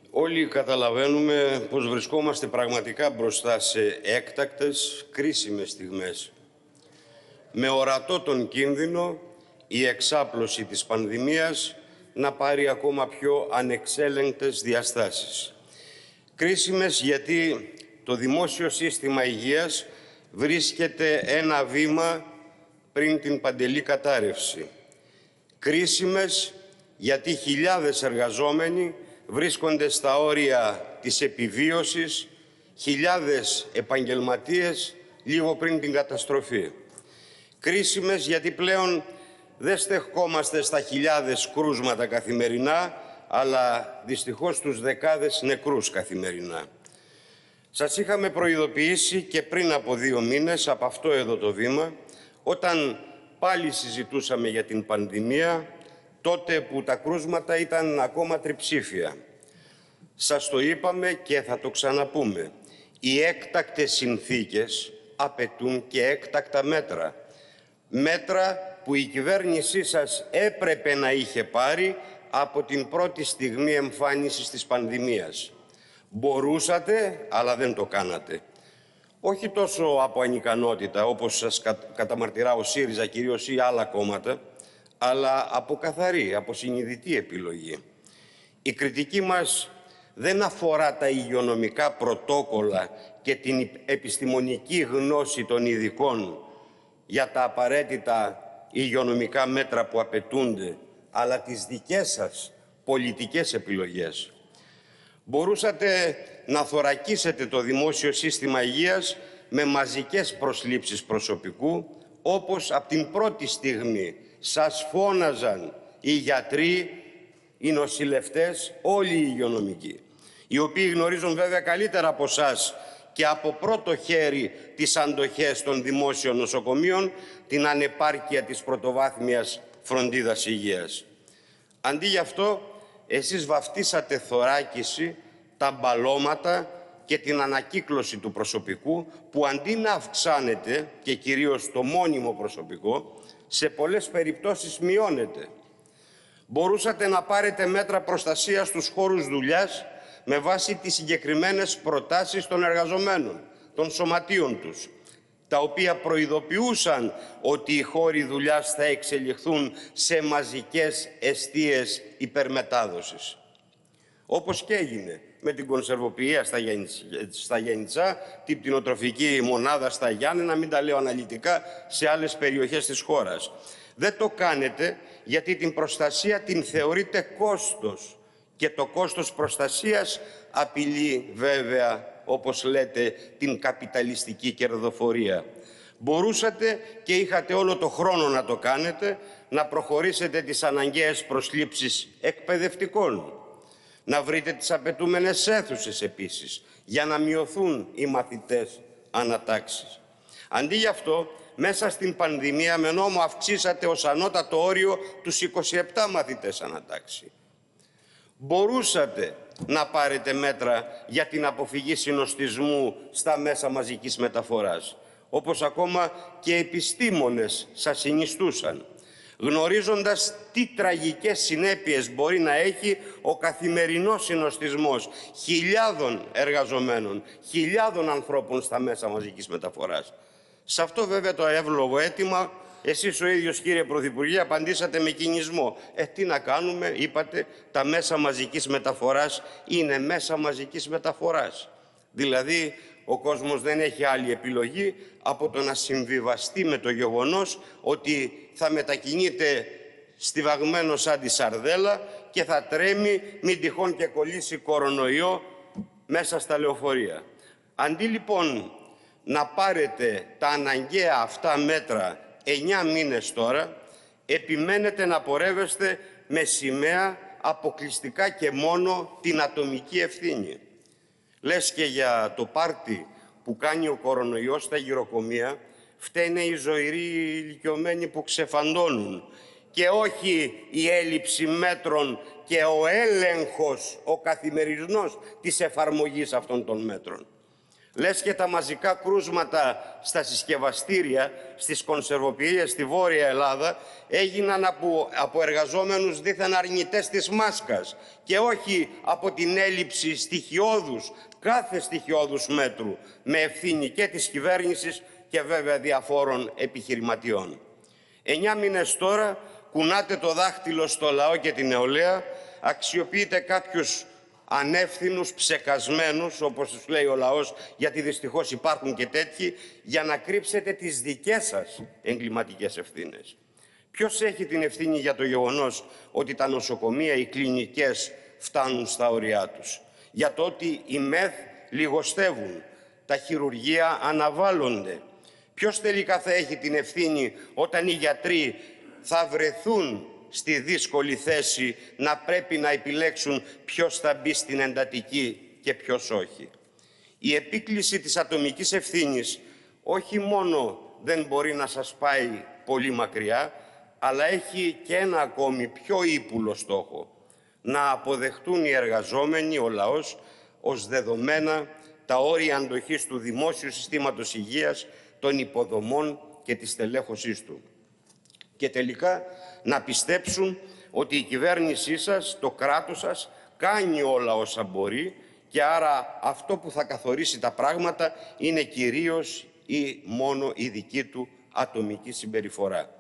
Όλοι καταλαβαίνουμε πως βρισκόμαστε πραγματικά μπροστά σε έκτακτες, κρίσιμες στιγμές. Με ορατό τον κίνδυνο η εξάπλωση της πανδημίας να πάρει ακόμα πιο ανεξέλεγκτες διαστάσεις. Κρίσιμες γιατί το δημόσιο σύστημα υγείας βρίσκεται ένα βήμα πριν την παντελή κατάρρευση. Κρίσιμες γιατί χιλιάδες εργαζόμενοι βρίσκονται στα όρια της επιβίωσης, χιλιάδες επαγγελματίες λίγο πριν την καταστροφή. Κρίσιμες γιατί πλέον δεν στεκόμαστε στα χιλιάδες κρούσματα καθημερινά, αλλά δυστυχώς στους δεκάδες νεκρούς καθημερινά. Σας είχαμε προειδοποιήσει και πριν από 2 μήνες από αυτό εδώ το βήμα, όταν πάλι συζητούσαμε για την πανδημία, τότε που τα κρούσματα ήταν ακόμα τριψήφια. Σας το είπαμε και θα το ξαναπούμε. Οι έκτακτες συνθήκες απαιτούν και έκτακτα μέτρα. Μέτρα που η κυβέρνησή σας έπρεπε να είχε πάρει από την πρώτη στιγμή εμφάνισης της πανδημίας. Μπορούσατε, αλλά δεν το κάνατε. Όχι τόσο από ανικανότητα, όπως σας καταμαρτυρά ο ΣΥΡΙΖΑ κυρίως ή άλλα κόμματα, αλλά από καθαρή, από συνειδητή επιλογή. Η κριτική μας δεν αφορά τα υγειονομικά πρωτόκολλα και την επιστημονική γνώση των ειδικών για τα απαραίτητα υγειονομικά μέτρα που απαιτούνται, αλλά τις δικές σας πολιτικές επιλογές. Μπορούσατε να θωρακίσετε το δημόσιο σύστημα υγείας με μαζικές προσλήψεις προσωπικού, όπως από την πρώτη στιγμή σας φώναζαν οι γιατροί, οι νοσηλευτές, όλοι οι υγειονομικοί, οι οποίοι γνωρίζουν βέβαια καλύτερα από εσάς και από πρώτο χέρι τις αντοχές των δημόσιων νοσοκομείων, την ανεπάρκεια της πρωτοβάθμιας φροντίδας υγείας. Αντί γι' αυτό, εσείς βαφτίσατε θωράκιση τα μπαλώματα και την ανακύκλωση του προσωπικού, που αντί να αυξάνεται, και κυρίως το μόνιμο προσωπικό, σε πολλές περιπτώσεις μειώνεται. Μπορούσατε να πάρετε μέτρα προστασίας στους χώρους δουλειάς με βάση τις συγκεκριμένες προτάσεις των εργαζομένων, των σωματείων τους, τα οποία προειδοποιούσαν ότι οι χώροι δουλειάς θα εξελιχθούν σε μαζικές εστίες υπερμετάδοσης. Όπως και έγινε με την κονσερβοποιία στα Γιάννητσά, την κτηνοτροφική μονάδα στα Γιάννενα, μην τα λέω αναλυτικά, σε άλλες περιοχές της χώρας. Δεν το κάνετε γιατί την προστασία την θεωρείτε κόστος και το κόστος προστασίας απειλεί βέβαια, όπως λέτε, την καπιταλιστική κερδοφορία. Μπορούσατε και είχατε όλο το χρόνο να το κάνετε, να προχωρήσετε τις αναγκαίες προσλήψεις εκπαιδευτικών, να βρείτε τις απαιτούμενες αίθουσες επίσης, για να μειωθούν οι μαθητές ανατάξεις. Αντί γι' αυτό, μέσα στην πανδημία με νόμο αυξήσατε ως ανώτατο όριο τους 27 μαθητές ανατάξη. Μπορούσατε να πάρετε μέτρα για την αποφυγή συνοστισμού στα μέσα μαζικής μεταφοράς, όπως ακόμα και επιστήμονες σας συνιστούσαν, γνωρίζοντας τι τραγικές συνέπειες μπορεί να έχει ο καθημερινός συνοστισμός χιλιάδων εργαζομένων, χιλιάδων ανθρώπων στα μέσα μαζικής μεταφοράς. Σε αυτό βέβαια το εύλογο αίτημα, εσείς ο ίδιος, κύριε Πρωθυπουργέ, απαντήσατε με κινησμό. Τι να κάνουμε, είπατε, τα μέσα μαζικής μεταφοράς είναι μέσα μαζικής μεταφοράς. Δηλαδή, ο κόσμος δεν έχει άλλη επιλογή από το να συμβιβαστεί με το γεγονός ότι θα μετακινείται στιβαγμένο σαν τη σαρδέλα και θα τρέμει μην τυχόν και κολλήσει κορονοϊό μέσα στα λεωφορεία. Αντί λοιπόν να πάρετε τα αναγκαία αυτά μέτρα 9 μήνες τώρα, επιμένετε να πορεύεστε με σημαία αποκλειστικά και μόνο την ατομική ευθύνη. Λες και για το πάρτι που κάνει ο κορονοϊός στα γυροκομεία φταίνε οι ζωηροί ηλικιωμένοι που ξεφαντώνουν και όχι η έλλειψη μέτρων και ο έλεγχος, ο καθημερινός της εφαρμογής αυτών των μέτρων. Λες και τα μαζικά κρούσματα στα συσκευαστήρια, στις κονσερβοποιίες στη Βόρεια Ελλάδα έγιναν από εργαζόμενους δίθεν αρνητές της μάσκας και όχι από την έλλειψη κάθε στοιχειώδους μέτρου με ευθύνη και της κυβέρνησης και βέβαια διαφόρων επιχειρηματιών. 9 μήνες τώρα κουνάτε το δάχτυλο στο λαό και την νεολαία, αξιοποιείτε κάποιους ανεύθυνους, ψεκασμένους, όπως τους λέει ο λαός, γιατί δυστυχώς υπάρχουν και τέτοιοι, για να κρύψετε τις δικές σας εγκληματικές ευθύνες. Ποιος έχει την ευθύνη για το γεγονός ότι τα νοσοκομεία, οι κλινικές φτάνουν στα όρια τους? Για το ότι οι ΜΕΘ λιγοστεύουν, τα χειρουργεία αναβάλλονται? Ποιος τελικά θα έχει την ευθύνη όταν οι γιατροί θα βρεθούν στη δύσκολη θέση να πρέπει να επιλέξουν ποιος θα μπει στην εντατική και ποιος όχι? Η επίκληση της ατομικής ευθύνης όχι μόνο δεν μπορεί να σας πάει πολύ μακριά, αλλά έχει και ένα ακόμη πιο ύπουλο στόχο: να αποδεχτούν οι εργαζόμενοι, ο λαός, ως δεδομένα τα όρια αντοχής του δημόσιου συστήματος υγείας, των υποδομών και της τελέχωσής του. Και τελικά να πιστέψουν ότι η κυβέρνησή σας, το κράτος σας, κάνει όλα όσα μπορεί και άρα αυτό που θα καθορίσει τα πράγματα είναι κυρίως ή μόνο η δική του ατομική συμπεριφορά.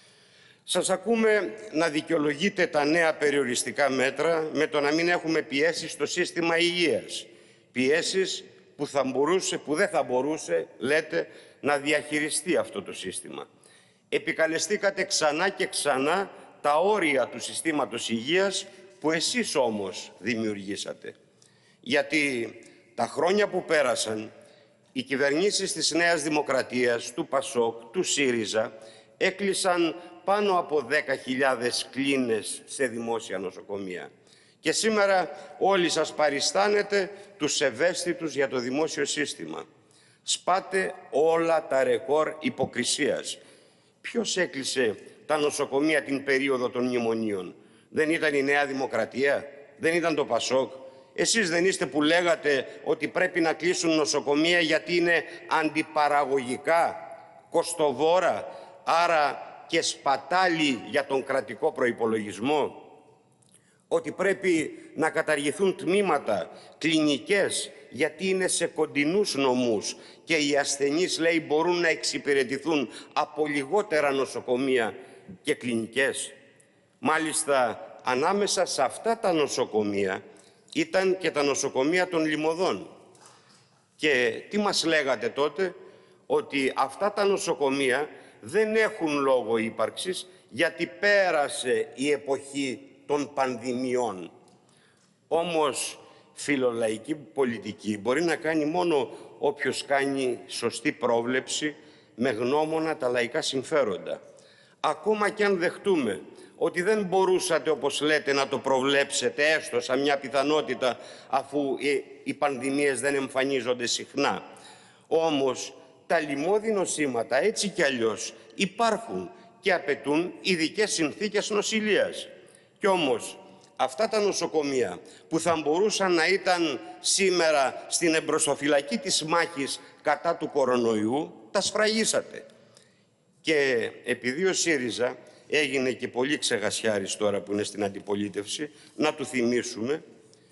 Σας ακούμε να δικαιολογείτε τα νέα περιοριστικά μέτρα με το να μην έχουμε πιέσεις στο σύστημα υγείας. Πιέσεις που δεν θα μπορούσε, λέτε, να διαχειριστεί αυτό το σύστημα. Επικαλεστήκατε ξανά και ξανά τα όρια του συστήματος υγείας που εσείς όμως δημιουργήσατε. Γιατί τα χρόνια που πέρασαν, οι κυβερνήσεις της Νέας Δημοκρατίας, του ΠΑΣΟΚ, του ΣΥΡΙΖΑ, έκλεισαν πάνω από 10.000 κλίνες σε δημόσια νοσοκομεία. Και σήμερα όλοι σας παριστάνετε τους ευαίσθητους για το δημόσιο σύστημα. Σπάτε όλα τα ρεκόρ υποκρισίας. Ποιος έκλεισε τα νοσοκομεία την περίοδο των μνημονίων? Δεν ήταν η Νέα Δημοκρατία? Δεν ήταν το ΠΑΣΟΚ? Εσείς δεν είστε που λέγατε ότι πρέπει να κλείσουν νοσοκομεία γιατί είναι αντιπαραγωγικά, κοστοβόρα, άρα και σπατάλη για τον κρατικό προϋπολογισμό? Ότι πρέπει να καταργηθούν τμήματα, κλινικές, γιατί είναι σε κοντινούς νομούς και οι ασθενείς, λέει, μπορούν να εξυπηρετηθούν από λιγότερα νοσοκομεία και κλινικές? Μάλιστα, ανάμεσα σε αυτά τα νοσοκομεία ήταν και τα νοσοκομεία των Λιμωδών. Και τι μας λέγατε τότε? Ότι αυτά τα νοσοκομεία δεν έχουν λόγο ύπαρξης γιατί πέρασε η εποχή των πανδημιών. Όμως φιλολαϊκή πολιτική μπορεί να κάνει μόνο όποιος κάνει σωστή πρόβλεψη με γνώμονα τα λαϊκά συμφέροντα. Ακόμα και αν δεχτούμε ότι δεν μπορούσατε, όπως λέτε, να το προβλέψετε έστω σαν μια πιθανότητα, αφού οι πανδημίες δεν εμφανίζονται συχνά. Όμως τα λοιμώδη νοσήματα έτσι κι αλλιώς υπάρχουν και απαιτούν ειδικές συνθήκες νοσηλείας. Κι όμως αυτά τα νοσοκομεία που θα μπορούσαν να ήταν σήμερα στην εμπροσθοφυλακή της μάχης κατά του κορονοϊού, τα σφραγίσατε. Και επειδή ο ΣΥΡΙΖΑ έγινε και πολύ ξεχασιάρης τώρα που είναι στην αντιπολίτευση, να του θυμίσουμε,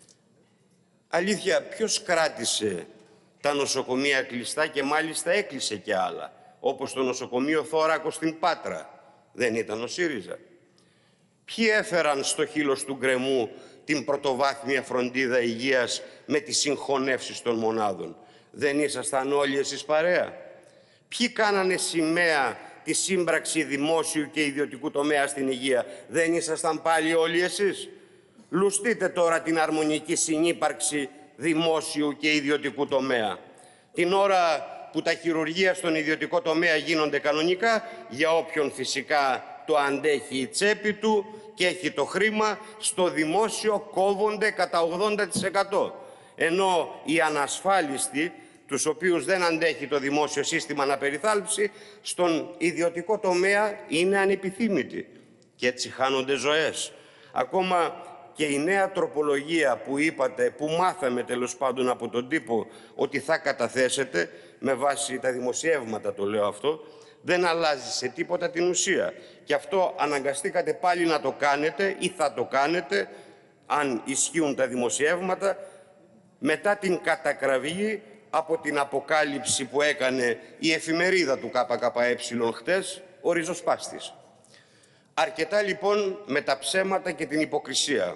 αλήθεια, ποιος κράτησε τα νοσοκομεία κλειστά και μάλιστα έκλεισε και άλλα, όπως το νοσοκομείο Θώρακο στην Πάτρα? Δεν ήταν ο ΣΥΡΙΖΑ? Ποιοι έφεραν στο χείλος του γκρεμού την πρωτοβάθμια φροντίδα υγείας με τις συγχωνεύσεις των μονάδων? Δεν ήσασταν όλοι εσείς παρέα? Ποιοι κάνανε σημαία τη σύμπραξη δημόσιου και ιδιωτικού τομέα στην υγεία? Δεν ήσασταν πάλι όλοι εσείς? Λουστείτε τώρα την αρμονική συνύπαρξη δημόσιου και ιδιωτικού τομέα. Την ώρα που τα χειρουργεία στον ιδιωτικό τομέα γίνονται κανονικά, για όποιον φυσικά το αντέχει η τσέπη του και έχει το χρήμα, στο δημόσιο κόβονται κατά 80%. Ενώ οι ανασφάλιστοι, τους οποίους δεν αντέχει το δημόσιο σύστημα να περιθάλψει, στον ιδιωτικό τομέα είναι ανεπιθύμητοι. Και έτσι χάνονται ζωές. Ακόμα και η νέα τροπολογία που είπατε, που μάθαμε τέλος πάντων από τον τύπο ότι θα καταθέσετε, με βάση τα δημοσιεύματα το λέω αυτό, δεν αλλάζει σε τίποτα την ουσία. Και αυτό αναγκαστήκατε πάλι να το κάνετε ή θα το κάνετε, αν ισχύουν τα δημοσιεύματα, μετά την κατακραυγή από την αποκάλυψη που έκανε η εφημερίδα του ΚΚΕ χτες, ο ριζοσπάστης. Αρκετά λοιπόν με τα ψέματα και την υποκρισία.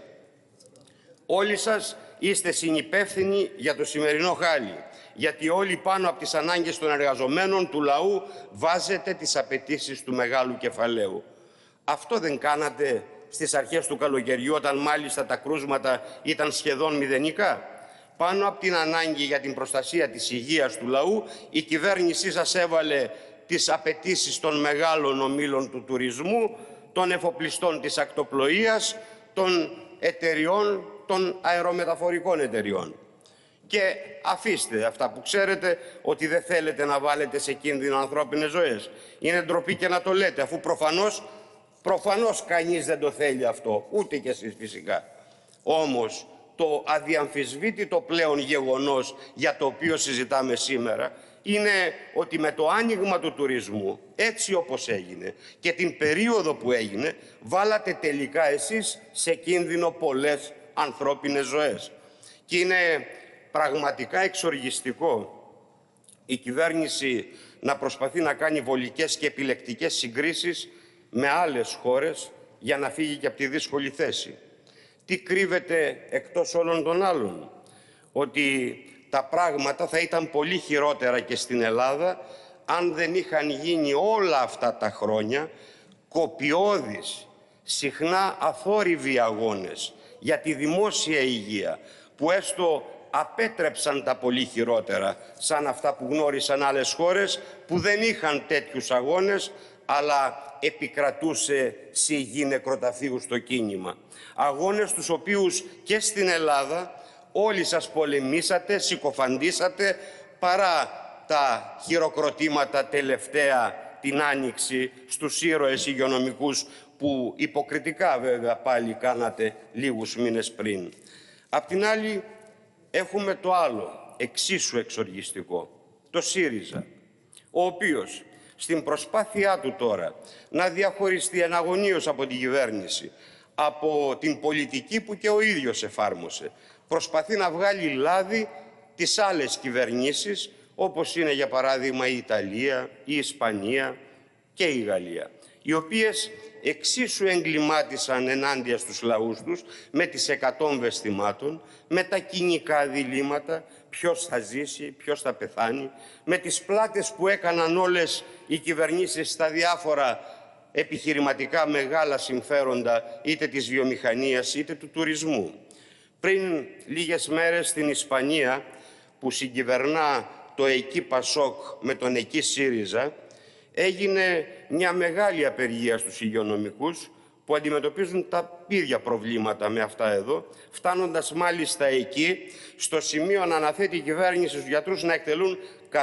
Όλοι σας είστε συνυπεύθυνοι για το σημερινό χάλι, γιατί όλοι πάνω από τις ανάγκες των εργαζομένων, του λαού, βάζετε τις απαιτήσεις του μεγάλου κεφαλαίου. Αυτό δεν κάνατε στις αρχές του καλοκαιριού, όταν μάλιστα τα κρούσματα ήταν σχεδόν μηδενικά? Πάνω από την ανάγκη για την προστασία της υγείας του λαού, η κυβέρνησή σας έβαλε τις απαιτήσεις των μεγάλων ομίλων του τουρισμού, των εφοπλιστών της ακτοπλοείας, των εταιριών, των αερομεταφορικών εταιριών. Και αφήστε αυτά που ξέρετε, ότι δεν θέλετε να βάλετε σε κίνδυνο ανθρώπινες ζωές. Είναι ντροπή και να το λέτε, αφού προφανώς κανείς δεν το θέλει αυτό, ούτε κι εσείς φυσικά. Όμως το αδιαμφισβήτητο πλέον γεγονός για το οποίο συζητάμε σήμερα είναι ότι με το άνοιγμα του τουρισμού, έτσι όπως έγινε και την περίοδο που έγινε, βάλατε τελικά εσείς σε κίνδυνο πολλές ανθρώπινες ζωές. Και είναι πραγματικά εξοργιστικό η κυβέρνηση να προσπαθεί να κάνει βολικές και επιλεκτικές συγκρίσεις με άλλες χώρες για να φύγει και από τη δύσκολη θέση. Τι κρύβεται εκτός όλων των άλλων? Ότι τα πράγματα θα ήταν πολύ χειρότερα και στην Ελλάδα αν δεν είχαν γίνει όλα αυτά τα χρόνια κοπιώδεις, συχνά αθόρυβοι αγώνες για τη δημόσια υγεία, που έστω απέτρεψαν τα πολύ χειρότερα, σαν αυτά που γνώρισαν άλλες χώρες που δεν είχαν τέτοιους αγώνες, αλλά επικρατούσε σιγή νεκροταφείου στο κίνημα. Αγώνες τους οποίους και στην Ελλάδα όλοι σας πολεμήσατε, συκοφαντήσατε, παρά τα χειροκροτήματα τελευταία την Άνοιξη στους ήρωες υγειονομικούς που υποκριτικά βέβαια πάλι κάνατε λίγους μήνες πριν. Απ' την άλλη έχουμε το άλλο, εξίσου εξοργιστικό, το ΣΥΡΙΖΑ, ο οποίος στην προσπάθειά του τώρα να διαχωριστεί εναγωνίως από την κυβέρνηση, από την πολιτική που και ο ίδιος εφάρμοσε, προσπαθεί να βγάλει λάδι τις άλλες κυβερνήσεις, όπως είναι για παράδειγμα η Ιταλία, η Ισπανία και η Γαλλία, οι οποίες εξίσου εγκλημάτισαν ενάντια στους λαούς τους με τις εκατόμβες θυμάτων, με τα κοινικά διλήμματα, ποιος θα ζήσει, ποιος θα πεθάνει, με τις πλάτες που έκαναν όλες οι κυβερνήσεις στα διάφορα επιχειρηματικά μεγάλα συμφέροντα, είτε της βιομηχανίας είτε του τουρισμού. Πριν λίγες μέρες στην Ισπανία, που συγκυβερνά το εκεί Πασόκ με τον εκεί ΣΥΡΙΖΑ, έγινε μια μεγάλη απεργία στους υγειονομικούς που αντιμετωπίζουν τα ίδια προβλήματα με αυτά εδώ, φτάνοντας μάλιστα εκεί στο σημείο να αναθέτει η κυβέρνηση στους γιατρούς να εκτελούν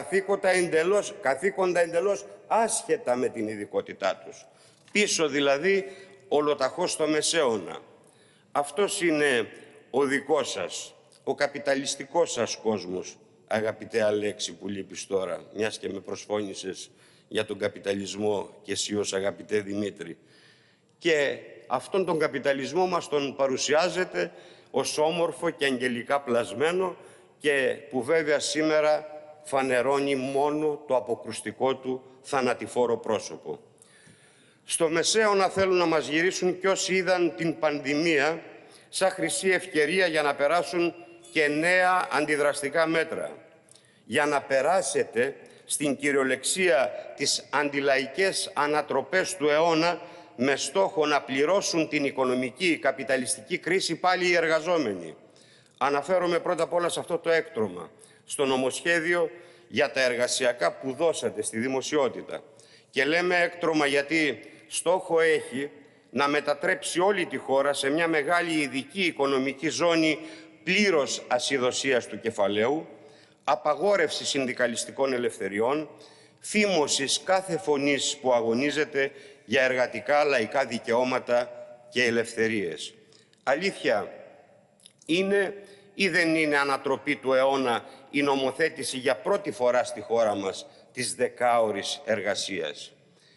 καθήκοντα εντελώς άσχετα με την ειδικότητά τους. Πίσω δηλαδή ολοταχώς στο μεσαίωνα. Αυτός είναι ο δικός σας, ο καπιταλιστικός σας κόσμος, αγαπητέ Αλέξη που λείπεις τώρα, μιας και με προσφώνησες για τον καπιταλισμό και εσύ ως αγαπητέ Δημήτρη. Και αυτόν τον καπιταλισμό μας τον παρουσιάζεται ως όμορφο και αγγελικά πλασμένο και που βέβαια σήμερα φανερώνει μόνο το αποκρουστικό του θανατηφόρο πρόσωπο. Στο μεσαίωνα θέλουν να μας γυρίσουν κι όσοι είδαν την πανδημία σαν χρυσή ευκαιρία για να περάσουν και νέα αντιδραστικά μέτρα. Για να περάσετε στην κυριολεξία τις αντιλαϊκές ανατροπές του αιώνα με στόχο να πληρώσουν την οικονομική καπιταλιστική κρίση πάλι οι εργαζόμενοι. Αναφέρομαι πρώτα απ' όλα σε αυτό το έκτρωμα, στο νομοσχέδιο για τα εργασιακά που δώσατε στη δημοσιότητα. Και λέμε έκτρωμα γιατί στόχο έχει να μετατρέψει όλη τη χώρα σε μια μεγάλη ειδική οικονομική ζώνη πλήρως ασυδοσίας του κεφαλαίου, απαγόρευση συνδικαλιστικών ελευθεριών, φήμωσης κάθε φωνής που αγωνίζεται για εργατικά λαϊκά δικαιώματα και ελευθερίες. Αλήθεια είναι ή δεν είναι ανατροπή του αιώνα η νομοθέτηση για πρώτη φορά στη χώρα μας της 10ωρης εργασίας?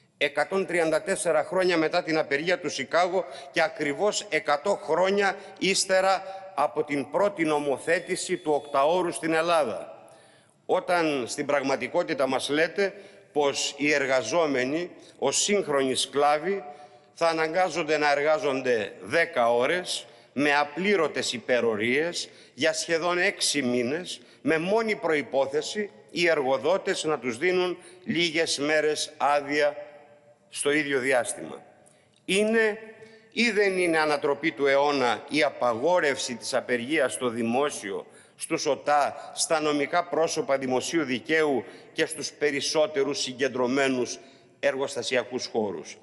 134 χρόνια μετά την απεργία του Σικάγο και ακριβώς 100 χρόνια ύστερα από την πρώτη νομοθέτηση του 8ωρου στην Ελλάδα. Όταν στην πραγματικότητα μας λέτε πως οι εργαζόμενοι ως σύγχρονοι σκλάβοι θα αναγκάζονται να εργάζονται 10 ώρες με απλήρωτες υπερορίες για σχεδόν 6 μήνες, με μόνη προϋπόθεση οι εργοδότες να τους δίνουν λίγες μέρες άδεια στο ίδιο διάστημα. Είναι ή δεν είναι ανατροπή του αιώνα η απαγόρευση της απεργίας στο δημόσιο, στους ΟΤΑ, στα νομικά πρόσωπα δημοσίου δικαίου και στους περισσότερους συγκεντρωμένους εργοστασιακούς χώρους?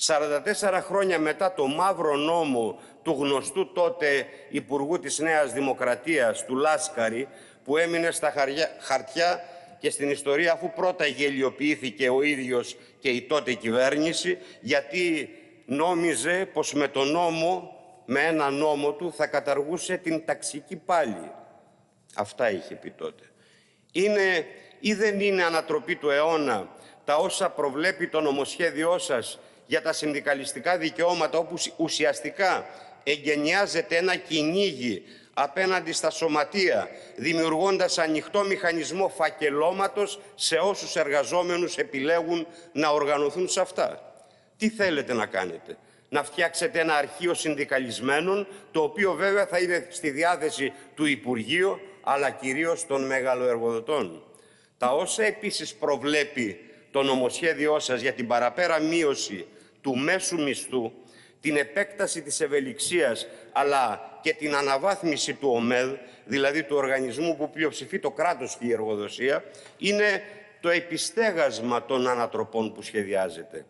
44 χρόνια μετά το μαύρο νόμο του γνωστού τότε Υπουργού της Νέας Δημοκρατίας, του Λάσκαρη, που έμεινε στα χαρτιά και στην ιστορία αφού πρώτα γελιοποιήθηκε ο ίδιος και η τότε κυβέρνηση, γιατί νόμιζε πως με τον νόμο, με ένα νόμο του, θα καταργούσε την ταξική πάλη. Αυτά είχε πει τότε. Είναι ή δεν είναι ανατροπή του αιώνα τα όσα προβλέπει το νομοσχέδιό σας για τα συνδικαλιστικά δικαιώματα, όπου ουσιαστικά εγκαινιάζεται ένα κυνήγι απέναντι στα σωματεία, δημιουργώντας ανοιχτό μηχανισμό φακελώματος σε όσους εργαζόμενους επιλέγουν να οργανωθούν σε αυτά? Τι θέλετε να κάνετε? Να φτιάξετε ένα αρχείο συνδικαλισμένων, το οποίο βέβαια θα είναι στη διάθεση του Υπουργείου, αλλά κυρίως των μεγαλοεργοδοτών? Τα όσα επίσης προβλέπει το νομοσχέδιό σας για την παραπέρα μείωση του μέσου μισθού, την επέκταση της ευελιξίας, αλλά και την αναβάθμιση του ΟΜΕΔ, δηλαδή του οργανισμού που πλειοψηφεί το κράτος και η εργοδοσία, είναι το επιστέγασμα των ανατροπών που σχεδιάζεται.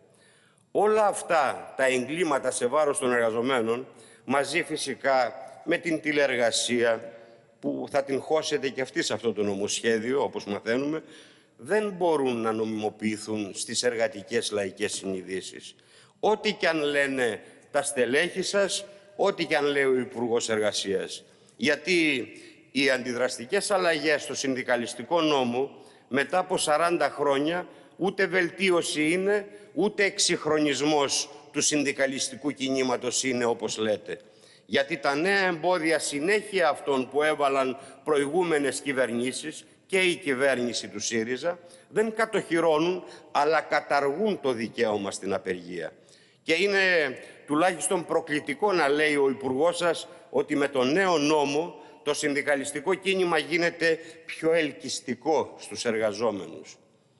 Όλα αυτά τα εγκλήματα σε βάρος των εργαζομένων, μαζί φυσικά με την τηλεεργασία, που θα την χώσετε και αυτή σε αυτό το νομοσχέδιο, όπως μαθαίνουμε, δεν μπορούν να νομιμοποιηθούν στις εργατικές λαϊκές συνειδήσεις. Ό,τι και αν λένε τα στελέχη σας, ό,τι και αν λέει ο Υπουργός Εργασίας. Γιατί οι αντιδραστικές αλλαγές στο συνδικαλιστικό νόμο μετά από 40 χρόνια ούτε βελτίωση είναι, ούτε εξυγχρονισμός του συνδικαλιστικού κινήματος είναι, όπως λέτε. Γιατί τα νέα εμπόδια συνέχεια αυτών που έβαλαν προηγούμενες κυβερνήσεις και η κυβέρνηση του ΣΥΡΙΖΑ δεν κατοχυρώνουν, αλλά καταργούν το δικαίωμα στην απεργία. Και είναι τουλάχιστον προκλητικό να λέει ο Υπουργός σας ότι με τον νέο νόμο το συνδικαλιστικό κίνημα γίνεται πιο ελκυστικό στους εργαζόμενους.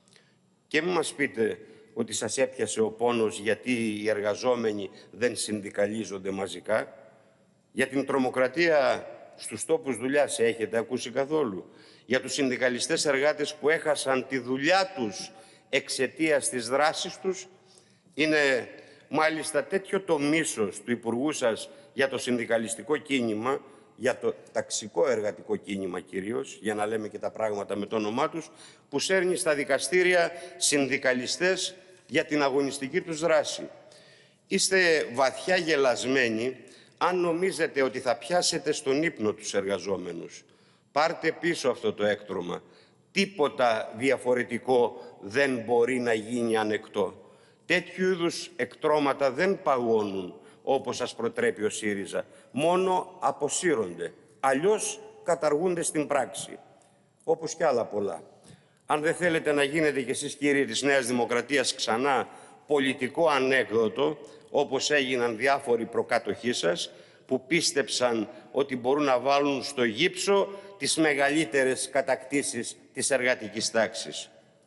Και μην μας πείτε ότι σας έπιασε ο πόνος γιατί οι εργαζόμενοι δεν συνδικαλίζονται μαζικά. Για την τρομοκρατία στους τόπους δουλειάς έχετε ακούσει καθόλου? Για τους συνδικαλιστές εργάτες που έχασαν τη δουλειά τους εξαιτίας της δράσης τους? Είναι μάλιστα τέτοιο το μίσος του Υπουργού σας για το συνδικαλιστικό κίνημα, για το ταξικό εργατικό κίνημα κυρίως, για να λέμε και τα πράγματα με το όνομά τους, που σέρνει στα δικαστήρια συνδικαλιστές για την αγωνιστική τους δράση. Είστε βαθιά γελασμένοι αν νομίζετε ότι θα πιάσετε στον ύπνο τους εργαζόμενους. Πάρτε πίσω αυτό το έκτρωμα. Τίποτα διαφορετικό δεν μπορεί να γίνει ανεκτό. Τέτοιου είδους εκτρώματα δεν παγώνουν όπως σας προτρέπει ο ΣΥΡΙΖΑ. Μόνο αποσύρονται. Αλλιώς καταργούνται στην πράξη. Όπως κι άλλα πολλά. Αν δεν θέλετε να γίνετε κι εσείς, κύριοι της Νέας Δημοκρατίας, ξανά πολιτικό ανέκδοτο, όπως έγιναν διάφοροι προκάτοχοί σας, που πίστεψαν ότι μπορούν να βάλουν στο γύψο τις μεγαλύτερες κατακτήσεις της εργατικής τάξης.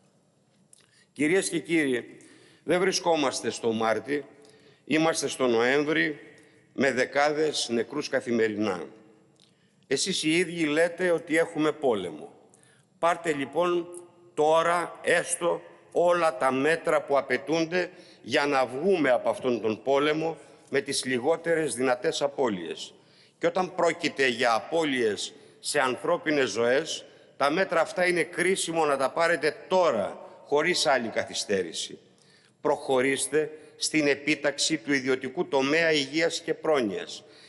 Κυρίες και κύριοι, δεν βρισκόμαστε στο Μάρτι, είμαστε στο Νοέμβρη με δεκάδες νεκρούς καθημερινά. Εσείς οι ίδιοι λέτε ότι έχουμε πόλεμο. Πάρτε λοιπόν τώρα έστω όλα τα μέτρα που απαιτούνται για να βγούμε από αυτόν τον πόλεμο με τις λιγότερες δυνατές απώλειες. Και όταν πρόκειται για απώλειες σε ανθρώπινες ζωές, τα μέτρα αυτά είναι κρίσιμο να τα πάρετε τώρα, χωρίς άλλη καθυστέρηση. Προχωρήστε στην επίταξη του ιδιωτικού τομέα υγείας και πρόνοιας.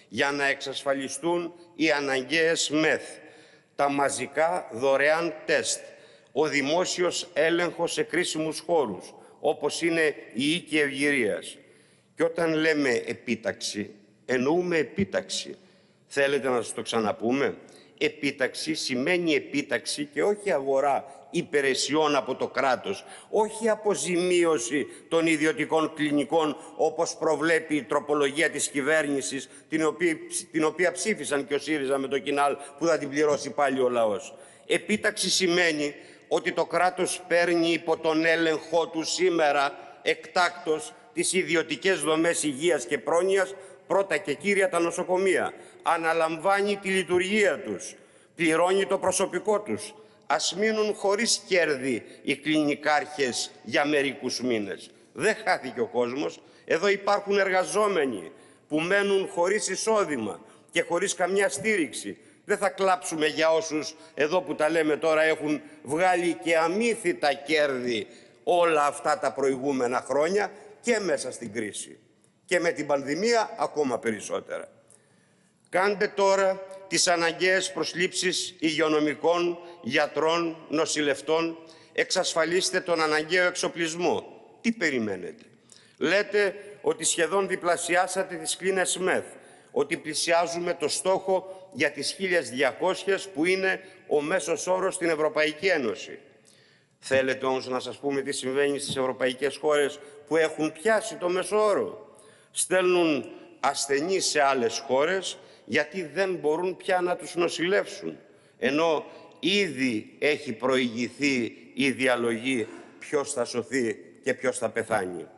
για να εξασφαλιστούν οι αναγκαίες ΜΕΘ, τα μαζικά δωρεάν τεστ, ο δημόσιος έλεγχος σε κρίσιμους χώρους, όπως είναι η οίκη ευγυρίας. Και όταν λέμε επίταξη, εννοούμε επίταξη. Θέλετε να σας το ξαναπούμε? Επίταξη σημαίνει επίταξη και όχι αγορά υπηρεσιών από το κράτος, όχι αποζημίωση των ιδιωτικών κλινικών, όπως προβλέπει η τροπολογία της κυβέρνησης, την οποία ψήφισαν και ο ΣΥΡΙΖΑ με το Κινάλ, που θα την πληρώσει πάλι ο λαός. Επίταξη σημαίνει ότι το κράτος παίρνει υπό τον έλεγχό του σήμερα εκτάκτως τις ιδιωτικές δομές υγείας και πρόνοιας, πρώτα και κύρια τα νοσοκομεία. Αναλαμβάνει τη λειτουργία τους, πληρώνει το προσωπικό τους. Ας μείνουν χωρίς κέρδη οι κλινικάρχες για μερικούς μήνες. Δεν χάθηκε ο κόσμος. Εδώ υπάρχουν εργαζόμενοι που μένουν χωρίς εισόδημα και χωρίς καμιά στήριξη. Δεν θα κλάψουμε για όσους εδώ που τα λέμε τώρα έχουν βγάλει και αμύθιτα κέρδη όλα αυτά τα προηγούμενα χρόνια και μέσα στην κρίση. Και με την πανδημία ακόμα περισσότερα. Κάντε τώρα τις αναγκαίες προσλήψεις υγειονομικών, γιατρών, νοσηλευτών, εξασφαλίστε τον αναγκαίο εξοπλισμό. Τι περιμένετε? Λέτε ότι σχεδόν διπλασιάσατε τις κλίνες ΜΕΘ, ότι πλησιάζουμε το στόχο για τις 1.200 που είναι ο μέσος όρος στην Ευρωπαϊκή Ένωση. Θέλετε όμως να σας πούμε τι συμβαίνει στις ευρωπαϊκές χώρες που έχουν πιάσει το μέσο όρο? Στέλνουν ασθενείς σε άλλες χώρες γιατί δεν μπορούν πια να τους νοσηλεύσουν, ενώ ήδη έχει προηγηθεί η διαλογή ποιος θα σωθεί και ποιος θα πεθάνει.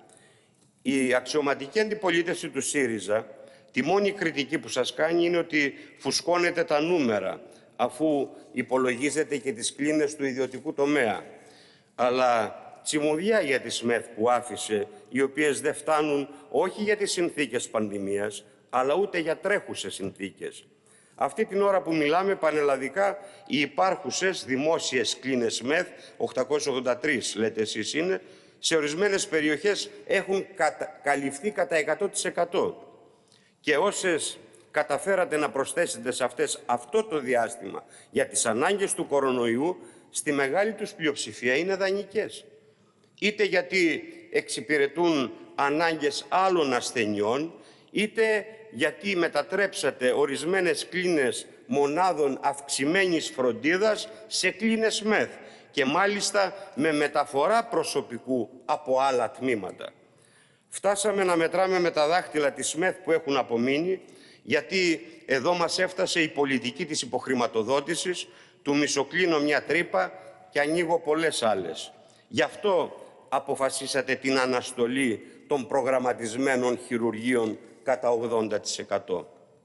Η αξιωματική αντιπολίτευση του ΣΥΡΙΖΑ, τη μόνη κριτική που σας κάνει είναι ότι φουσκώνετε τα νούμερα, αφού υπολογίζετε και τις κλίνες του ιδιωτικού τομέα. Αλλά τσιμουδιά για τις ΜΕΘ που άφησε, οι οποίες δεν φτάνουν όχι για τις συνθήκες πανδημίας, αλλά ούτε για τρέχουσες συνθήκες. Αυτή την ώρα που μιλάμε πανελλαδικά, οι υπάρχουσες δημόσιες κλίνες ΜΕΘ, 883 λέτε εσείς είναι, σε ορισμένες περιοχές έχουν καλυφθεί κατά 100%. Και όσες καταφέρατε να προσθέσετε σε αυτές αυτό το διάστημα για τις ανάγκες του κορονοϊού, στη μεγάλη τους πλειοψηφία είναι δανεικές. Είτε γιατί εξυπηρετούν ανάγκες άλλων ασθενειών, είτε γιατί μετατρέψατε ορισμένες κλίνες μονάδων αυξημένης φροντίδας σε κλίνες ΜΕΘ και μάλιστα με μεταφορά προσωπικού από άλλα τμήματα. Φτάσαμε να μετράμε με τα δάχτυλα τις ΜΕΘ που έχουν απομείνει, γιατί εδώ μας έφτασε η πολιτική της υποχρηματοδότησης, του μισοκλίνω μια τρύπα και ανοίγω πολλές άλλες. Γι' αυτό αποφασίσατε την αναστολή των προγραμματισμένων χειρουργείων κατά 80%.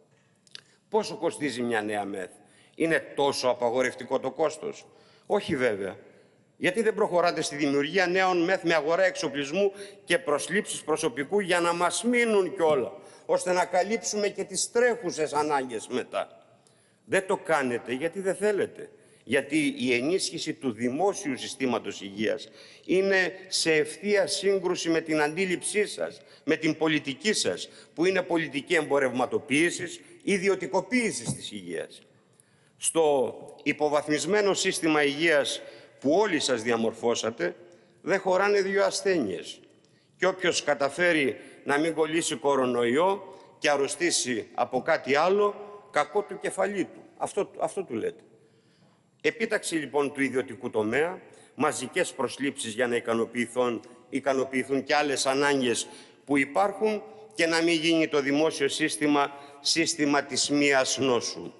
Πόσο κοστίζει μια νέα ΜΕΘ? Είναι τόσο απαγορευτικό το κόστος? Όχι βέβαια. Γιατί δεν προχωράτε στη δημιουργία νέων ΜΕΘ με αγορά εξοπλισμού και προσλήψεις προσωπικού για να μας μείνουν κιόλα, ώστε να καλύψουμε και τις τρέχουσες ανάγκες μετά? Δεν το κάνετε γιατί δεν θέλετε. Γιατί η ενίσχυση του δημόσιου συστήματος υγείας είναι σε ευθεία σύγκρουση με την αντίληψή σας, με την πολιτική σας, που είναι πολιτική εμπορευματοποίησης, ιδιωτικοποίησης της υγείας. Στο υποβαθμισμένο σύστημα υγείας που όλοι σας διαμορφώσατε, δεν χωράνε δύο ασθένειες. Και όποιος καταφέρει να μην κολλήσει κορονοϊό και αρρωστήσει από κάτι άλλο, κακό του κεφαλί του. Αυτό του λέτε. Επίταξη λοιπόν του ιδιωτικού τομέα, μαζικές προσλήψεις για να ικανοποιηθούν και άλλες ανάγκες που υπάρχουν και να μην γίνει το δημόσιο σύστημα της μίας νόσου.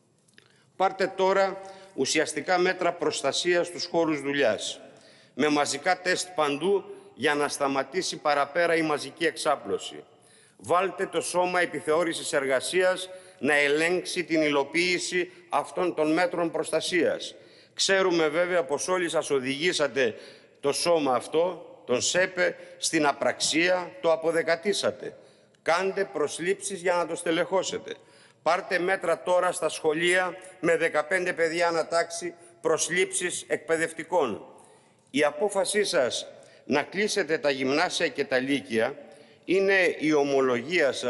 Πάρτε τώρα ουσιαστικά μέτρα προστασίας στους χώρους δουλειάς, με μαζικά τεστ παντού για να σταματήσει παραπέρα η μαζική εξάπλωση. Βάλτε το Σώμα Επιθεώρησης Εργασίας να ελέγξει την υλοποίηση αυτών των μέτρων προστασίας. Ξέρουμε βέβαια πως όλοι σας οδηγήσατε το σώμα αυτό, τον ΣΕΠΕ, στην απραξία, το αποδεκατήσατε. Κάντε προσλήψεις για να το στελεχώσετε. Πάρτε μέτρα τώρα στα σχολεία με 15 παιδιά ανατάξει, προσλήψεις εκπαιδευτικών. Η απόφασή σας να κλείσετε τα γυμνάσια και τα λύκεια είναι η ομολογία σας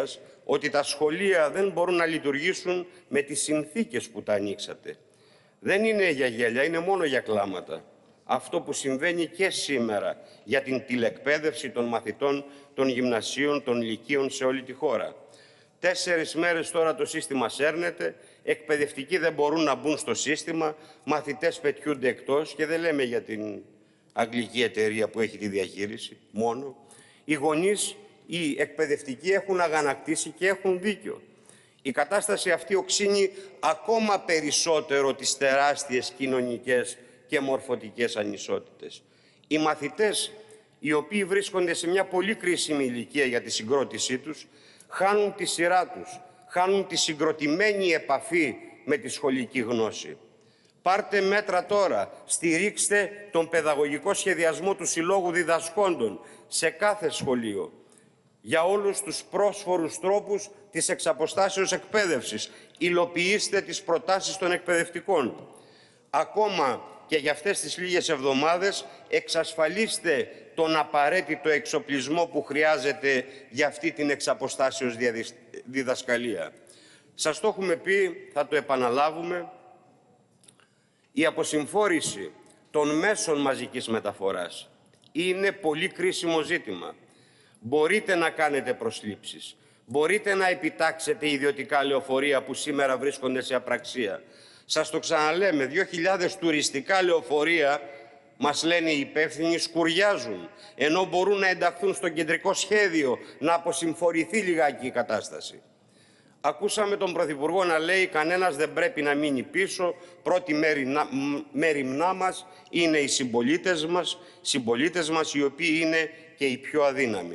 ότι τα σχολεία δεν μπορούν να λειτουργήσουν με τις συνθήκες που τα ανοίξατε. Δεν είναι για γέλια, είναι μόνο για κλάματα. Αυτό που συμβαίνει και σήμερα για την τηλεκπαίδευση των μαθητών των γυμνασίων, των λυκείων σε όλη τη χώρα. 4 μέρες τώρα το σύστημα σέρνεται, εκπαιδευτικοί δεν μπορούν να μπουν στο σύστημα, μαθητές πετιούνται εκτός και δεν λέμε για την αγγλική εταιρεία που έχει τη διαχείριση μόνο. Οι γονείς, οι εκπαιδευτικοί έχουν αγανακτήσει και έχουν δίκιο. Η κατάσταση αυτή οξύνει ακόμα περισσότερο τις τεράστιες κοινωνικές και μορφωτικές ανισότητες. Οι μαθητές, οι οποίοι βρίσκονται σε μια πολύ κρίσιμη ηλικία για τη συγκρότησή τους, χάνουν τη σειρά τους, χάνουν τη συγκροτημένη επαφή με τη σχολική γνώση. Πάρτε μέτρα τώρα, στηρίξτε τον παιδαγωγικό σχεδιασμό του Συλλόγου Διδασκόντων σε κάθε σχολείο, για όλους τους πρόσφορους τρόπους της εξαποστάσεως εκπαίδευσης. Υλοποιήστε τις προτάσεις των εκπαιδευτικών. Ακόμα και για αυτές τις λίγες εβδομάδες εξασφαλίστε τον απαραίτητο εξοπλισμό που χρειάζεται για αυτή την εξαποστάσεως διδασκαλία. Σας το έχουμε πει, θα το επαναλάβουμε. Η αποσυμφόρηση των μέσων μαζικής μεταφοράς είναι πολύ κρίσιμο ζήτημα. Μπορείτε να κάνετε προσλήψεις. Μπορείτε να επιτάξετε ιδιωτικά λεωφορεία που σήμερα βρίσκονται σε απραξία. Σας το ξαναλέμε, 2.000 τουριστικά λεωφορεία, μας λένε οι υπεύθυνοι, σκουριάζουν, ενώ μπορούν να ενταχθούν στο κεντρικό σχέδιο, να αποσυμφορηθεί λιγάκι η κατάσταση. Ακούσαμε τον Πρωθυπουργό να λέει κανένας δεν πρέπει να μείνει πίσω, πρώτη μέριμνά μας είναι οι συμπολίτες μας, οι οποίοι είναι και οι πιο αδύναμοι.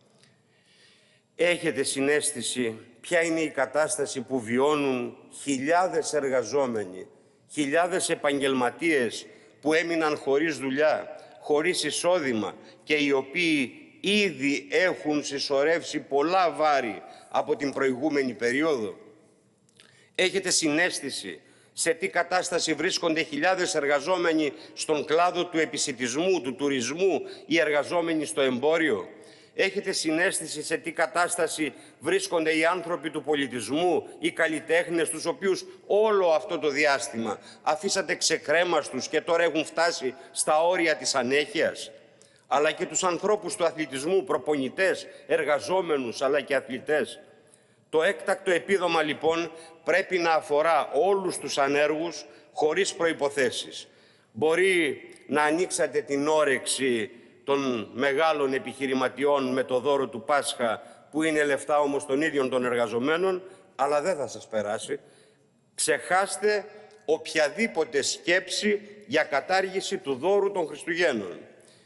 Έχετε συναίσθηση ποια είναι η κατάσταση που βιώνουν χιλιάδες εργαζόμενοι, χιλιάδες επαγγελματίες που έμειναν χωρίς δουλειά, χωρίς εισόδημα και οι οποίοι ήδη έχουν συσσωρεύσει πολλά βάρη από την προηγούμενη περίοδο? Έχετε συναίσθηση σε τι κατάσταση βρίσκονται χιλιάδες εργαζόμενοι στον κλάδο του επισιτισμού, του τουρισμού, οι εργαζόμενοι στο εμπόριο? Έχετε συναίσθηση σε τι κατάσταση βρίσκονται οι άνθρωποι του πολιτισμού, οι καλλιτέχνες, τους οποίους όλο αυτό το διάστημα αφήσατε ξεκρέμαστους και τώρα έχουν φτάσει στα όρια της ανέχειας? Αλλά και τους ανθρώπους του αθλητισμού, προπονητές, εργαζόμενους, αλλά και αθλητές. Το έκτακτο επίδομα, λοιπόν, πρέπει να αφορά όλους τους ανέργους χωρίς προϋποθέσεις. Μπορεί να ανοίξατε την όρεξη των μεγάλων επιχειρηματιών με το δώρο του Πάσχα, που είναι λεφτά όμως των ίδιων των εργαζομένων, αλλά δεν θα σας περάσει. Ξεχάστε οποιαδήποτε σκέψη για κατάργηση του δώρου των Χριστουγέννων.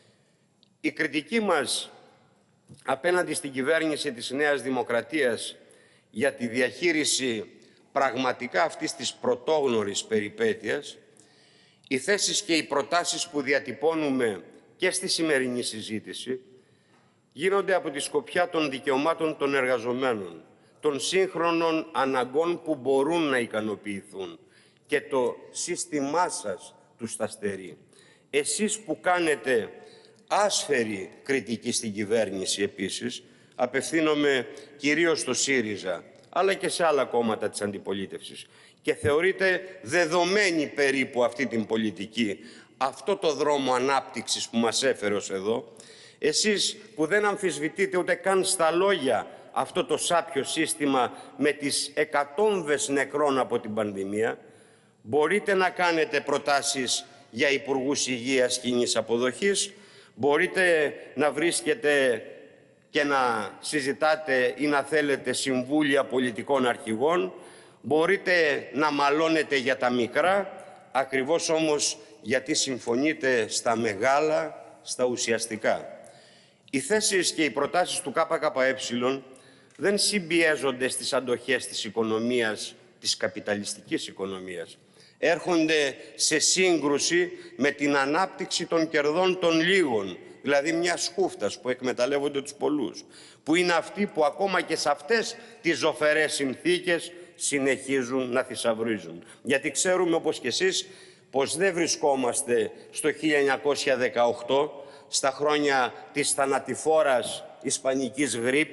Η κριτική μας απέναντι στην κυβέρνηση της Νέας Δημοκρατίας για τη διαχείριση πραγματικά αυτής της πρωτόγνωρης περιπέτειας, οι θέσεις και οι προτάσεις που διατυπώνουμε και στη σημερινή συζήτηση γίνονται από τη σκοπιά των δικαιωμάτων των εργαζομένων, των σύγχρονων αναγκών που μπορούν να ικανοποιηθούν και το σύστημά σας τους τα στερεί. Εσείς που κάνετε άσφαιρη κριτική στην κυβέρνηση επίσης, απευθύνομαι κυρίως στο ΣΥΡΙΖΑ, αλλά και σε άλλα κόμματα της αντιπολίτευσης, και θεωρείτε δεδομένη περίπου αυτή την πολιτική, αυτό το δρόμο ανάπτυξης που μας έφερε ως εδώ, εσείς που δεν αμφισβητείτε ούτε καν στα λόγια αυτό το σάπιο σύστημα με τις εκατόμβες νεκρών από την πανδημία, μπορείτε να κάνετε προτάσεις για υπουργούς υγείας κοινής αποδοχής, μπορείτε να βρίσκετε και να συζητάτε ή να θέλετε συμβούλια πολιτικών αρχηγών, μπορείτε να μαλώνετε για τα μικρά, ακριβώς όμως γιατί συμφωνείτε στα μεγάλα, στα ουσιαστικά. Οι θέσεις και οι προτάσεις του ΚΚΕ δεν συμπιέζονται στις αντοχές της οικονομίας, της καπιταλιστικής οικονομίας. Έρχονται σε σύγκρουση με την ανάπτυξη των κερδών των λίγων, δηλαδή μιας χούφτας που εκμεταλλεύονται τους πολλούς, που είναι αυτοί που ακόμα και σε αυτές τις ζωφερές συνθήκες συνεχίζουν να θησαυρίζουν. Γιατί ξέρουμε, όπως και εσείς, πως δεν βρισκόμαστε στο 1918, στα χρόνια της θανατηφόρας ισπανικής γρίπης,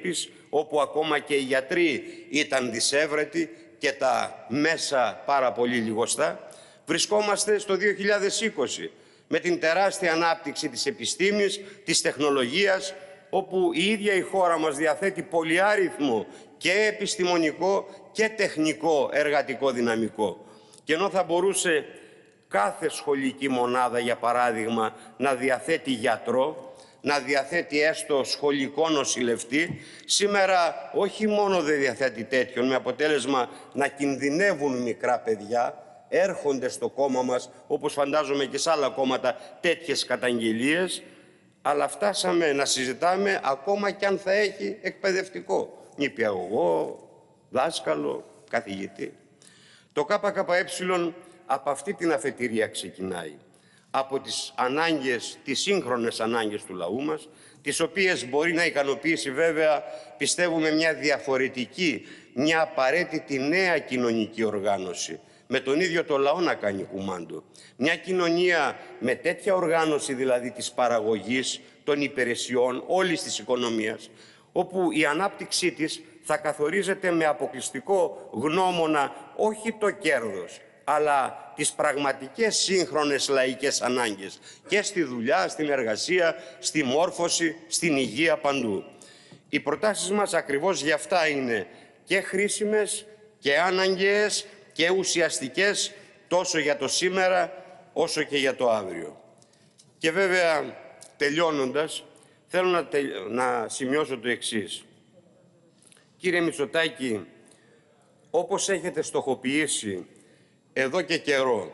όπου ακόμα και οι γιατροί ήταν δυσέβρετοι και τα μέσα πάρα πολύ λιγοστά. Βρισκόμαστε στο 2020 με την τεράστια ανάπτυξη της επιστήμης, της τεχνολογίας, όπου η ίδια η χώρα μας διαθέτει πολυάριθμο και επιστημονικό και τεχνικό εργατικό δυναμικό. Και ενώ θα μπορούσε κάθε σχολική μονάδα, για παράδειγμα, να διαθέτει γιατρό, να διαθέτει έστω σχολικό νοσηλευτή, σήμερα όχι μόνο δεν διαθέτει τέτοιον, με αποτέλεσμα να κινδυνεύουν μικρά παιδιά, έρχονται στο κόμμα μας, όπως φαντάζομαι και σε άλλα κόμματα, τέτοιες καταγγελίες, αλλά φτάσαμε να συζητάμε ακόμα και αν θα έχει εκπαιδευτικό, νηπιαγωγό, δάσκαλο, καθηγητή. Το ΚΚΕ από αυτή την αφετηρία ξεκινάει. Από τις ανάγκες, τις σύγχρονες ανάγκες του λαού μας, τις οποίες μπορεί να ικανοποιήσει βέβαια, πιστεύουμε, μια διαφορετική, μια απαραίτητη νέα κοινωνική οργάνωση, με τον ίδιο το λαό να κάνει κουμάντο. Μια κοινωνία με τέτοια οργάνωση, δηλαδή της παραγωγής, των υπηρεσιών, όλης της οικονομίας, όπου η ανάπτυξή της θα καθορίζεται με αποκλειστικό γνώμονα όχι το κέρδος, αλλά τις πραγματικές σύγχρονες λαϊκές ανάγκες και στη δουλειά, στην εργασία, στη μόρφωση, στην υγεία, παντού. Οι προτάσεις μας ακριβώς για αυτά είναι και χρήσιμες και αναγκαίες και ουσιαστικές τόσο για το σήμερα όσο και για το αύριο. Και βέβαια, τελειώνοντας, θέλω να σημειώσω το εξής. Κύριε Μητσοτάκη, όπως έχετε στοχοποιήσει εδώ και καιρό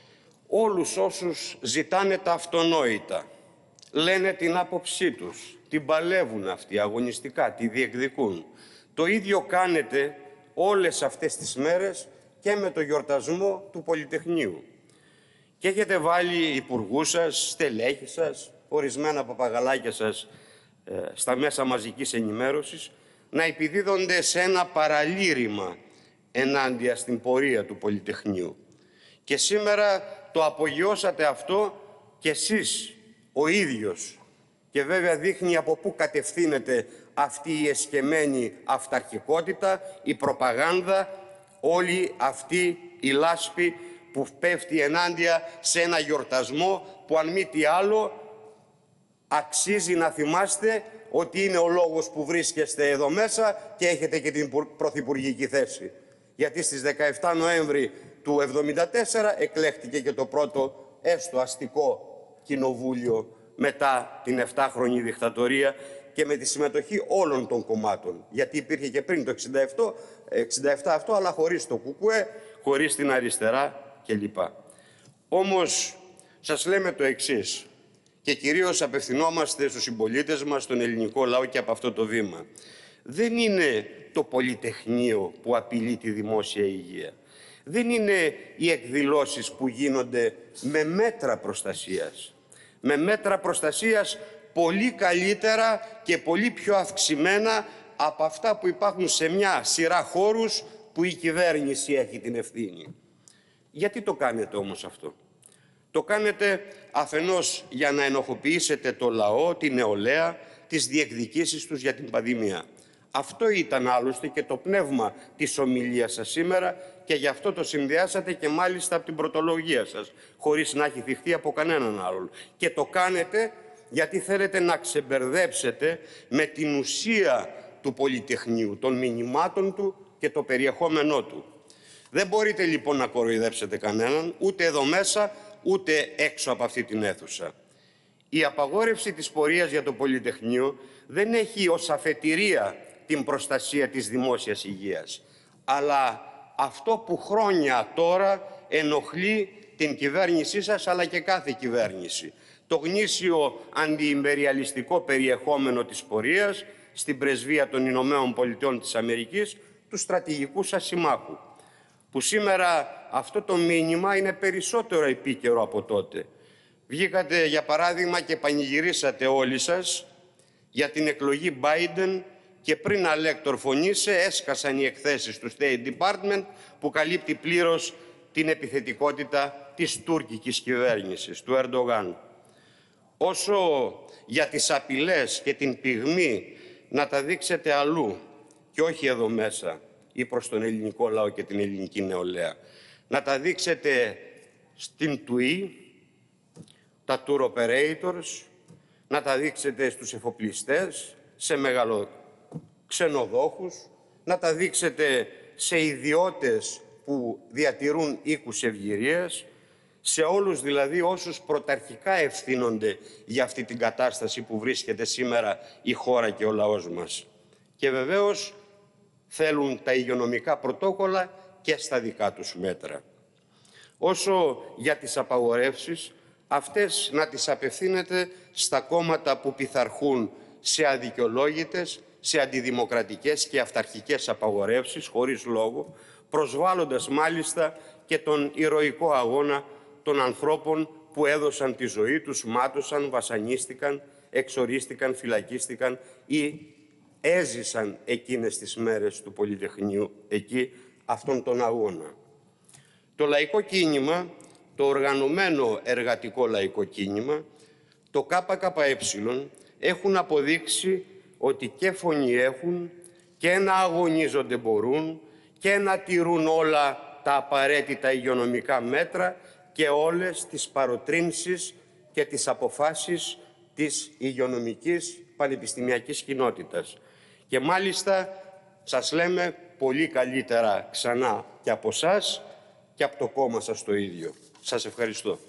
όλους όσους ζητάνε τα αυτονόητα, λένε την άποψή τους, την παλεύουν αυτοί αγωνιστικά, τη διεκδικούν. Το ίδιο κάνετε όλες αυτές τις μέρες και με το γιορτασμό του Πολυτεχνείου. Και έχετε βάλει υπουργούς σας, στελέχη σας, ορισμένα παπαγαλάκια σας στα μέσα μαζικής ενημέρωσης να επιδίδονται σε ένα παραλήρημα ενάντια στην πορεία του Πολυτεχνείου. Και σήμερα το απογειώσατε αυτό και εσείς ο ίδιος. Και βέβαια δείχνει από πού κατευθύνεται αυτή η εσκεμμένη αυταρχικότητα, η προπαγάνδα, όλη αυτή η λάσπη που πέφτει ενάντια σε ένα γιορτασμό που αν μη τι άλλο αξίζει να θυμάστε ότι είναι ο λόγος που βρίσκεστε εδώ μέσα και έχετε και την πρωθυπουργική θέση. Γιατί στις 17 Νοέμβρη του 1974 εκλέχτηκε και το πρώτο έστω αστικό κοινοβούλιο μετά την 7χρονη δικτατορία και με τη συμμετοχή όλων των κομμάτων. Γιατί υπήρχε και πριν το 67 αυτό, αλλά χωρίς το ΚΚΕ, χωρίς την αριστερά κλπ. Όμως σας λέμε το εξής και κυρίως απευθυνόμαστε στους συμπολίτες μας, στον ελληνικό λαό και από αυτό το βήμα. Δεν είναι το Πολυτεχνείο που απειλεί τη δημόσια υγεία. Δεν είναι οι εκδηλώσεις που γίνονται με μέτρα προστασίας. Με μέτρα προστασίας πολύ καλύτερα και πολύ πιο αυξημένα από αυτά που υπάρχουν σε μια σειρά χώρους που η κυβέρνηση έχει την ευθύνη. Γιατί το κάνετε όμως αυτό? Το κάνετε αφενός για να ενοχοποιήσετε το λαό, την νεολαία, τις διεκδικήσεις τους για την πανδημία. Αυτό ήταν άλλωστε και το πνεύμα της ομιλίας σας σήμερα και γι' αυτό το συνδυάσατε και μάλιστα από την πρωτολογία σας, χωρίς να έχει θυχτεί από κανέναν άλλον. Και το κάνετε γιατί θέλετε να ξεμπερδέψετε με την ουσία του Πολυτεχνείου, των μηνυμάτων του και το περιεχόμενό του. Δεν μπορείτε λοιπόν να κοροϊδέψετε κανέναν, ούτε εδώ μέσα, ούτε έξω από αυτή την αίθουσα. Η απαγόρευση της πορείας για το Πολυτεχνείο δεν έχει ως αφετηρία την προστασία της δημόσιας υγείας, αλλά αυτό που χρόνια τώρα ενοχλεί την κυβέρνησή σας, αλλά και κάθε κυβέρνηση. Το γνήσιο αντιιμπεριαλιστικό περιεχόμενο της πορείας στην πρεσβεία των Ηνωμένων Πολιτειών της Αμερικής, του στρατηγικού σας συμμάχου, που σήμερα αυτό το μήνυμα είναι περισσότερο επίκαιρο από τότε. Βγήκατε, για παράδειγμα, και πανηγυρίσατε όλοι σας για την εκλογή Biden και πριν αλέκτορφωνήσε έσκασαν οι εκθέσεις του State Department που καλύπτει πλήρως την επιθετικότητα της τουρκικής κυβέρνησης, του Ερντογάν. Όσο για τις απειλές και την πυγμή να τα δείξετε αλλού και όχι εδώ μέσα ή προς τον ελληνικό λαό και την ελληνική νεολαία. Να τα δείξετε στην ΤΟΥΗ, τα tour operators, να τα δείξετε στους εφοπλιστές, σε μεγαλοξενοδόχους, να τα δείξετε σε ιδιώτες που διατηρούν οίκους ευγυρίας, σε όλους δηλαδή όσους πρωταρχικά ευθύνονται για αυτή την κατάσταση που βρίσκεται σήμερα η χώρα και ο λαός μας. Και βεβαίως θέλουν τα υγειονομικά πρωτόκολλα και στα δικά τους μέτρα. Όσο για τις απαγορεύσεις, αυτές να τις απευθύνεται στα κόμματα που πειθαρχούν σε αδικαιολόγητες, σε αντιδημοκρατικές και αυταρχικές απαγορεύσεις, χωρίς λόγο, προσβάλλοντας μάλιστα και τον ηρωικό αγώνα των ανθρώπων που έδωσαν τη ζωή τους, μάτωσαν, βασανίστηκαν, εξορίστηκαν, φυλακίστηκαν ή έζησαν εκείνες τις μέρες του Πολυτεχνείου εκεί αυτόν τον αγώνα. Το λαϊκό κίνημα, το οργανωμένο εργατικό λαϊκό κίνημα, το ΚΚΕ έχουν αποδείξει ότι και φωνή έχουν και να αγωνίζονται μπορούν και να τηρούν όλα τα απαραίτητα υγειονομικά μέτρα και όλες τις παροτρύνσεις και τις αποφάσεις της υγειονομικής πανεπιστημιακής κοινότητας. Και μάλιστα σας λέμε πολύ καλύτερα ξανά και από εσάς και από το κόμμα σας το ίδιο. Σας ευχαριστώ.